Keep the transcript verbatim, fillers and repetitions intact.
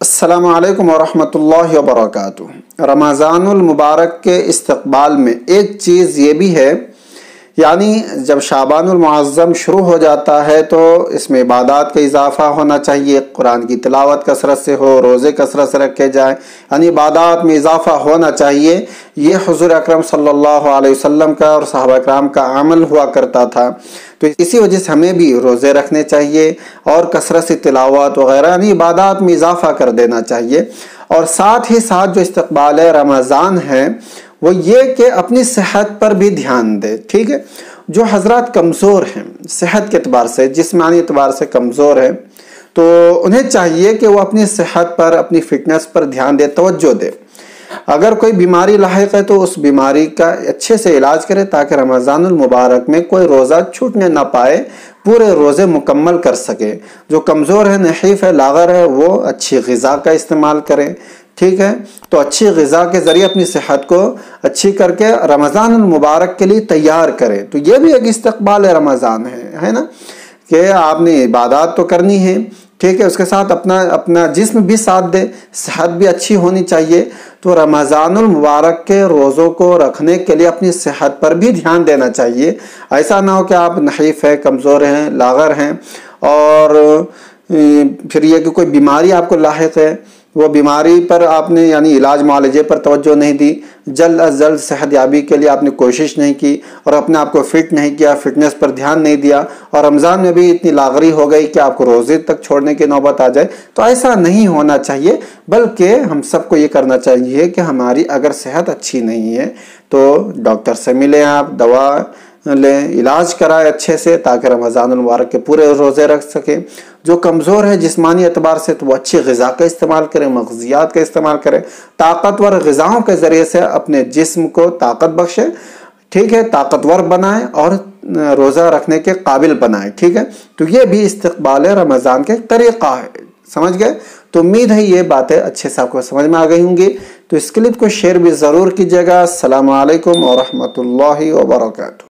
السلام علیکم ورحمۃ اللہ وبرکاتہ۔ رمضان المبارک کے استقبال میں ایک چیز یہ بھی ہے، یعنی جب شعبان المعظم شروع ہو جاتا ہے تو اس میں عبادات کا اضافہ ہونا چاہیے، قرآن کی تلاوت کثرت سے ہو، روزے کثرت سے رکھے جائیں، یعنی عبادات میں اضافہ ہونا چاہیے۔ یہ حضور اکرم صلی اللہ علیہ وسلم کا اور صحابہ کرام کا عمل ہوا کرتا تھا، تو اسی وجہ سے ہمیں بھی روزے رکھنے چاہیے اور کثرت سے تلاوت وغیرہ یعنی عبادات میں اضافہ کر دینا چاہیے۔ اور ساتھ ہی ساتھ جو استقبال رمضان ہے وہ یہ کہ اپنی صحت پر بھی دھیان دے، ٹھیک ہے۔ جو حضرات کمزور ہیں صحت کے اعتبار سے، جسمانی اعتبار سے کمزور ہیں، تو انہیں چاہیے کہ وہ اپنی صحت پر، اپنی فٹنس پر دھیان دے، توجہ دے۔ اگر کوئی بیماری لاحق ہے تو اس بیماری کا اچھے سے علاج کرے تاکہ رمضان المبارک میں کوئی روزہ چھوٹنے نہ پائے، پورے روزے مکمل کر سکے۔ جو کمزور ہے، نحیف ہے، لاغر ہے، وہ اچھی غذا کا استعمال کریں، ٹھیک ہے۔ تو اچھی غذا کے ذریعے اپنی صحت کو اچھی کر کے رمضان المبارک کے لیے تیار کرے۔ تو یہ بھی ایک استقبال رمضان ہے ہے نا، کہ آپ نے عبادات تو کرنی ہے، ٹھیک ہے، اس کے ساتھ اپنا اپنا جسم بھی ساتھ دے، صحت بھی اچھی ہونی چاہیے۔ تو رمضان المبارک کے روزوں کو رکھنے کے لیے اپنی صحت پر بھی دھیان دینا چاہیے۔ ایسا نہ ہو کہ آپ نحیف ہیں، کمزور ہیں، لاغر ہیں اور پھر یہ کہ کوئی بیماری آپ کو لاحق ہے، وہ بیماری پر آپ نے یعنی علاج معالجے پر توجہ نہیں دی، جلد از جلد صحت یابی کے لیے آپ نے کوشش نہیں کی اور اپنے آپ کو فٹ نہیں کیا، فٹنس پر دھیان نہیں دیا، اور رمضان میں بھی اتنی لاغری ہو گئی کہ آپ کو روزے تک چھوڑنے کی نوبت آ جائے، تو ایسا نہیں ہونا چاہیے۔ بلکہ ہم سب کو یہ کرنا چاہیے کہ ہماری اگر صحت اچھی نہیں ہے تو ڈاکٹر سے ملیں، آپ دوا لیں، علاج کرائیں اچھے سے تاکہ رمضان المبارک کے پورے روزے رکھ سکیں۔ جو کمزور ہے جسمانی اعتبار سے تو وہ اچھی غذا کا استعمال کریں، مغزیات کا استعمال کریں، طاقتور غذاؤں کے ذریعے سے اپنے جسم کو طاقت بخشیں، ٹھیک ہے، طاقتور بنائیں اور روزہ رکھنے کے قابل بنائیں، ٹھیک ہے۔ تو یہ بھی استقبال رمضان کے طریقہ ہے، سمجھ گئے؟ تو امید ہے یہ باتیں اچھے سے آپ کو سمجھ میں آ گئی ہوں گی۔ تو اس کلپ کو شیئر بھی ضرور کیجیے گا۔ السلام علیکم ورحمۃ اللہ وبرکاتہ۔